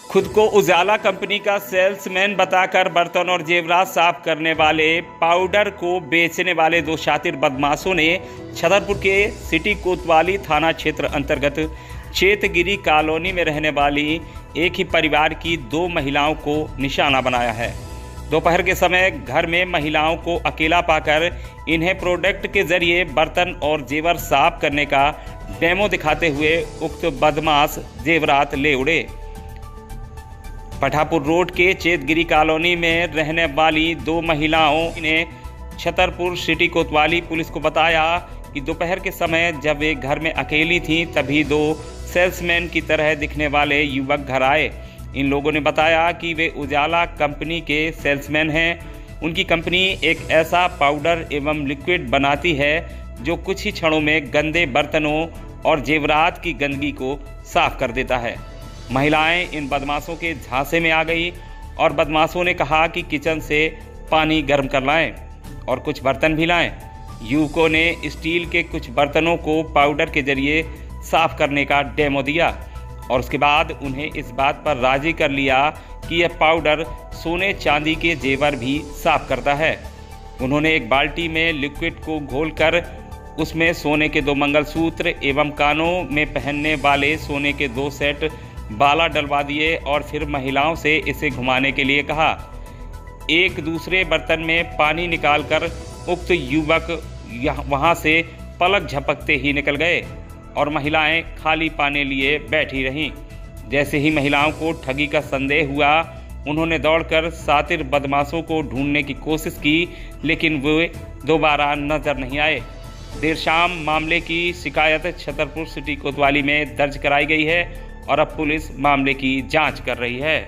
खुद को उजाला कंपनी का सेल्समैन बताकर बर्तन और जेवरात साफ करने वाले पाउडर को बेचने वाले दो शातिर बदमाशों ने छतरपुर के सिटी कोतवाली थाना क्षेत्र अंतर्गत चेतगिरी कॉलोनी में रहने वाली एक ही परिवार की दो महिलाओं को निशाना बनाया है। दोपहर के समय घर में महिलाओं को अकेला पाकर इन्हें प्रोडक्ट के जरिए बर्तन और जेवर साफ करने का डेमो दिखाते हुए उक्त बदमाश जेवरात ले उड़े। पठापुर रोड के चेतगिरी कॉलोनी में रहने वाली दो महिलाओं ने छतरपुर सिटी कोतवाली पुलिस को बताया कि दोपहर के समय जब वे घर में अकेली थीं तभी दो सेल्समैन की तरह दिखने वाले युवक घर आए। इन लोगों ने बताया कि वे उजाला कंपनी के सेल्समैन हैं। उनकी कंपनी एक ऐसा पाउडर एवं लिक्विड बनाती है जो कुछ ही क्षणों में गंदे बर्तनों और जेवरात की गंदगी को साफ कर देता है। महिलाएं इन बदमाशों के झांसे में आ गई और बदमाशों ने कहा कि किचन से पानी गर्म कर लाएं और कुछ बर्तन भी लाएं। युवकों ने स्टील के कुछ बर्तनों को पाउडर के जरिए साफ करने का डेमो दिया और उसके बाद उन्हें इस बात पर राजी कर लिया कि यह पाउडर सोने चांदी के जेवर भी साफ करता है। उन्होंने एक बाल्टी में लिक्विड को घोलकर उसमें सोने के 2 मंगलसूत्र एवं कानों में पहनने वाले सोने के 2 सेट बाला डलवा दिए और फिर महिलाओं से इसे घुमाने के लिए कहा। एक दूसरे बर्तन में पानी निकालकर उक्त युवक वहां से पलक झपकते ही निकल गए और महिलाएं खाली पानी लिए बैठी रहीं। जैसे ही महिलाओं को ठगी का संदेह हुआ, उन्होंने दौड़कर शातिर बदमाशों को ढूंढने की कोशिश की, लेकिन वे दोबारा नजर नहीं आए। देर शाम मामले की शिकायत छतरपुर सिटी कोतवाली में दर्ज कराई गई है और अब पुलिस मामले की जांच कर रही है।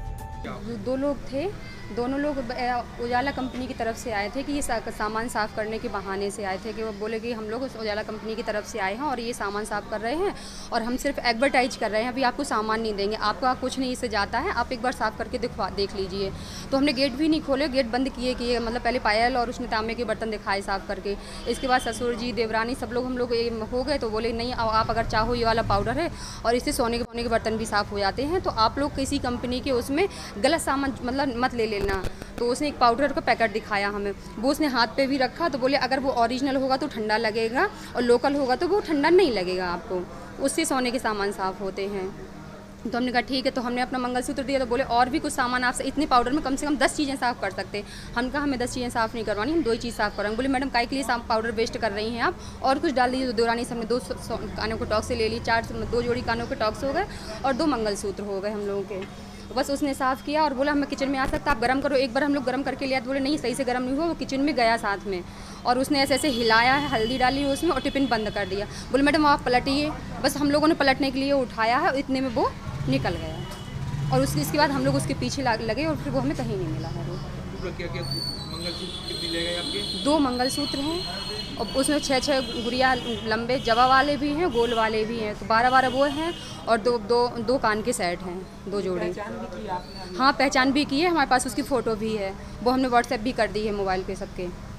दो लोग थे, दोनों लोग उजाला कंपनी की तरफ से आए थे कि ये सामान साफ़ करने के बहाने से आए थे कि वो बोले कि हम लोग उस उजाला कंपनी की तरफ से आए हैं और ये सामान साफ़ कर रहे हैं और हम सिर्फ एडवर्टाइज कर रहे हैं, अभी आपको सामान नहीं देंगे, आपका कुछ नहीं इससे जाता है, आप एक बार साफ़ करके देख लीजिए। तो हमने गेट भी नहीं खोले, गेट बंद किए मतलब पहले पायल और उसने तांबे के बर्तन दिखाए साफ़ करके। इसके बाद ससुर जी, देवरानी सब लोग हम लोग हो गए तो बोले नहीं, आप अगर चाहो ये वाला पाउडर है और इससे सोने के बर्तन भी साफ़ हो जाते हैं, तो आप लोग किसी कंपनी के उसमें गलत सामान मतलब मत ले लेना। तो उसने एक पाउडर का पैकेट दिखाया हमें, वो उसने हाथ पे भी रखा, तो बोले अगर वो ओरिजिनल होगा तो ठंडा लगेगा और लोकल होगा तो वो ठंडा नहीं लगेगा आपको, उससे सोने के सामान साफ़ होते हैं। तो हमने कहा ठीक है, तो हमने अपना मंगलसूत्र दिया तो बोले और भी कुछ सामान आपसे इतने पाउडर में कम से कम 10 चीज़ें साफ़ कर सकते हैं। हम कहा हमें 10 चीज़ें साफ़ नहीं करवानी, हम 2 ही चीज़ साफ़ कराएंगे। बोले मैडम काय के लिए पाउडर वेस्ट कर रही हैं आप, और कुछ डाल दीजिए। तो दौरानी से हमने 2 कानों के टॉक्स से ले ली, 2 जोड़ी कानों के टॉक्स हो गए और 2 मंगलसूत्र हो गए हम लोगों के। बस उसने साफ़ किया और बोला हमें किचन में आ सकता, आप गर्म करो। एक बार हम लोग गर्म करके लिया तो बोले नहीं सही से गर्म नहीं हुआ, वो किचन में गया साथ में और उसने ऐसे ऐसे हिलाया है, हल्दी डाली उसमें और टिफिन बंद कर दिया। बोले मैडम आप पलटिए। बस हम लोगों ने पलटने के लिए उठाया है, इतने में वो निकल गया और इसके बाद हम लोग उसके पीछे लगे और फिर वो हमें कहीं नहीं मिला है। मंगलसूत्र कितने ले गए आपके? 2 मंगलसूत्र हैं और उसमें 6 गुड़िया लंबे जवा वाले भी हैं, गोल वाले भी हैं, तो 12 वो हैं और दो कान के सेट हैं, 2 जोड़े। हाँ पहचान भी की है, हमारे पास उसकी फ़ोटो भी है, वो हमने व्हाट्सएप भी कर दी है मोबाइल पे सबके।